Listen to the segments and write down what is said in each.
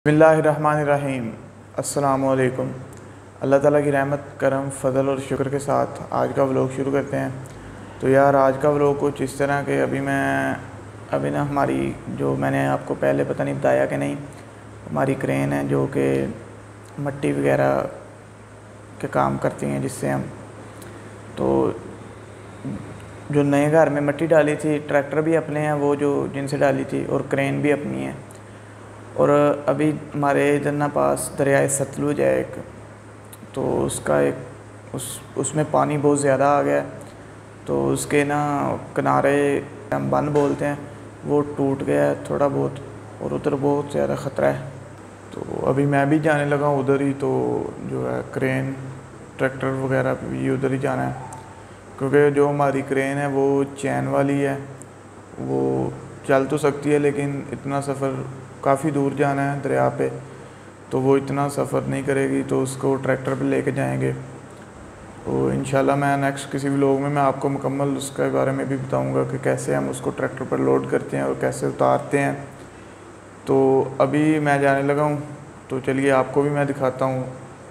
बिस्मिल्लाहिर्रहमानिर्रहीम। अस्सलामुअलैकुम। अल्लाह ताला की रहमत करम फ़ज़ल और शुक्र के साथ आज का व्लॉग शुरू करते हैं। तो यार आज का व्लॉग कुछ इस तरह के अभी ना हमारी जो मैंने आपको पहले पता नहीं बताया कि नहीं, हमारी क्रेन है जो कि मट्टी वगैरह के काम करती हैं, जिससे हम तो जो नए घर में मट्टी डाली थी, ट्रैक्टर भी अपने हैं वो जो जिनसे डाली थी, और क्रेन भी अपनी है। और अभी हमारे इधर ना पास दरियाए सतलुज है एक, तो उसका एक उसमें पानी बहुत ज़्यादा आ गया, तो उसके ना किनारे हम बंद बोलते हैं, वो टूट गया है थोड़ा बहुत, और उधर बहुत ज़्यादा ख़तरा है। तो अभी मैं भी जाने लगा हूँ उधर ही, तो जो है क्रेन ट्रैक्टर वगैरह भी उधर ही जाना है, क्योंकि जो हमारी क्रेन है वो चैन वाली है, वो चल तो सकती है लेकिन इतना सफ़र काफ़ी दूर जाना है दरिया पे, तो वो इतना सफ़र नहीं करेगी, तो उसको ट्रैक्टर पे लेके जाएंगे। तो इंशाल्लाह मैं नेक्स्ट किसी व्लॉग में मैं आपको मुकम्मल उसके बारे में भी बताऊंगा कि कैसे हम उसको ट्रैक्टर पर लोड करते हैं और कैसे उतारते हैं। तो अभी मैं जाने लगा हूँ, तो चलिए आपको भी मैं दिखाता हूँ।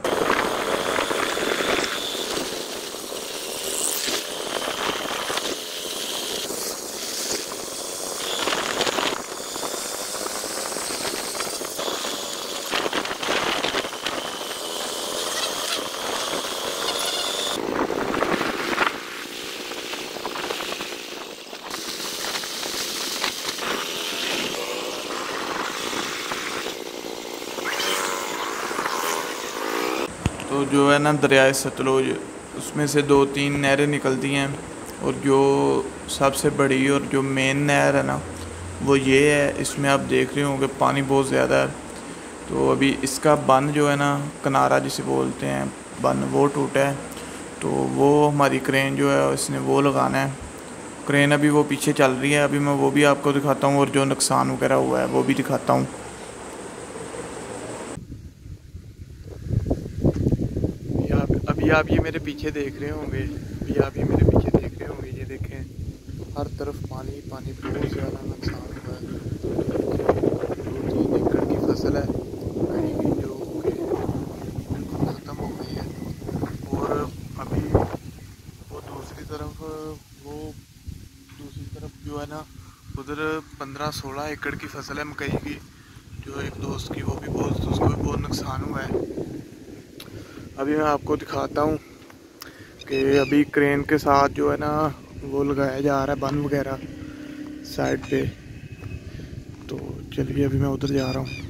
तो जो है ना दरियाए सतलुज, उसमें से 2-3 नहरें निकलती हैं, और जो सबसे बड़ी और जो मेन नहर है ना वो ये है। इसमें आप देख रहे होंगे पानी बहुत ज़्यादा है। तो अभी इसका बंद जो है ना, किनारा जिसे बोलते हैं बंद, वो टूटा है। तो वो हमारी क्रेन जो है इसने वो लगाना है। क्रेन अभी वो पीछे चल रही है, अभी मैं वो भी आपको दिखाता हूँ, और जो नुकसान वगैरह हुआ है वो भी दिखाता हूँ। अभी आप ये मेरे पीछे देख रहे होंगे, ये देखें हर तरफ पानी पानी, बहुत ज़्यादा नुकसान हुआ है। 2-3 एकड़ की फसल है जो कि बिल्कुल ख़त्म हो गई है। और अभी वो दूसरी तरफ जो है ना, उधर 15-16 एकड़ की फसल है मकई की, जो एक दोस्त की, उसको भी बहुत नुकसान हुआ है। अभी मैं आपको दिखाता हूँ कि अभी क्रेन के साथ जो है ना वो लगाया जा रहा है बंद वगैरह साइड पे। तो चलिए अभी मैं उधर जा रहा हूँ।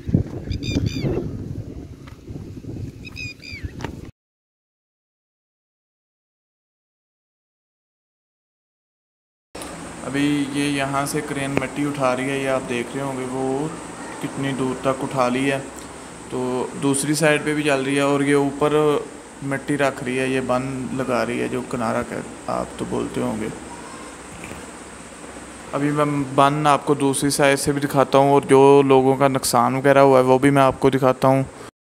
अभी ये यहाँ से क्रेन मिट्टी उठा रही है, ये आप देख रहे होंगे वो कितनी दूर तक उठा ली है। तो दूसरी साइड पे भी चल रही है, और ये ऊपर मिट्टी रख रही है, ये बंद लगा रही है, जो किनारा का आप तो बोलते होंगे। अभी मैं बंद आपको दूसरी साइड से भी दिखाता हूँ, और जो लोगों का नुकसान वगैरह हुआ है वो भी मैं आपको दिखाता हूँ।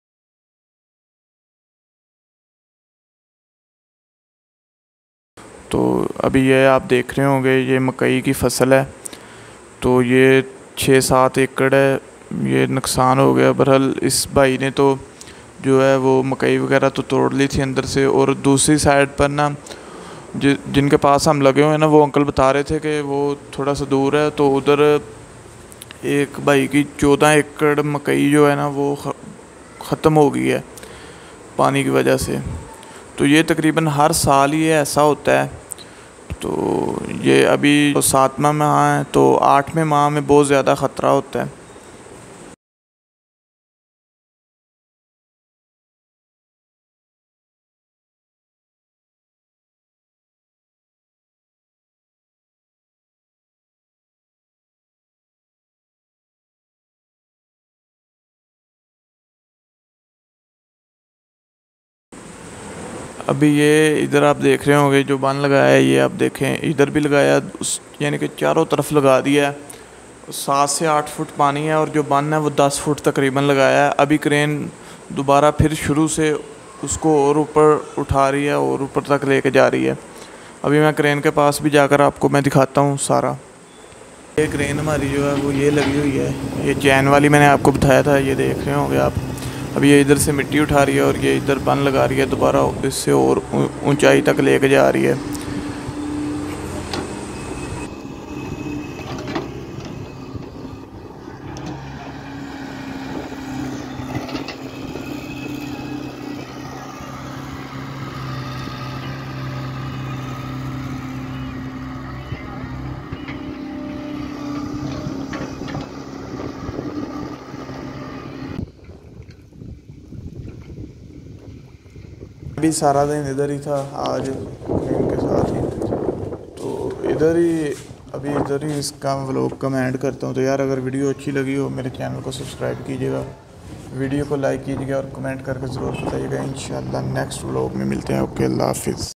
तो अभी ये आप देख रहे होंगे, ये मकई की फसल है, तो ये 6-7 एकड़ है, ये नुकसान हो गया। बहरहाल इस भाई ने तो जो है वो मकई वगैरह तो तोड़ ली थी अंदर से, और दूसरी साइड पर ना जिनके पास हम लगे हुए हैं ना, वो अंकल बता रहे थे कि वो थोड़ा सा दूर है, तो उधर एक भाई की 14 एकड़ मकई जो है ना वो ख़त्म हो गई है पानी की वजह से। तो ये तकरीबन हर साल ये ऐसा होता है। तो ये अभी 7वां माह है, तो 8वें माह में बहुत ज़्यादा ख़तरा होता है। अभी ये इधर आप देख रहे होंगे जो बांध लगाया है, ये आप देखें इधर भी लगाया, उस यानी कि चारों तरफ लगा दिया है। 7 से 8 फुट पानी है, और जो बांध है वो 10 फुट तकरीबन लगाया है। अभी क्रेन दोबारा फिर शुरू से उसको और ऊपर उठा रही है और ऊपर तक लेके जा रही है। अभी मैं क्रेन के पास भी जाकर आपको मैं दिखाता हूँ सारा। ये क्रेन हमारी जो है वो ये लगी हुई है, ये चैन वाली मैंने आपको बताया था, ये देख रहे होंगे आप। अब ये इधर से मिट्टी उठा रही है और ये इधर बन लगा रही है, दोबारा इससे और ऊंचाई तक लेके जा रही है। अभी सारा दिन इधर ही था आज इनके साथ ही, तो इधर ही इसका व्लॉग का मैं एंड करता हूँ। तो यार अगर वीडियो अच्छी लगी हो मेरे चैनल को सब्सक्राइब कीजिएगा, वीडियो को लाइक कीजिएगा और कमेंट करके ज़रूर बताइएगा। इंशाल्लाह नेक्स्ट व्लॉग में मिलते हैं। ओके, अल्लाह हाफिज़।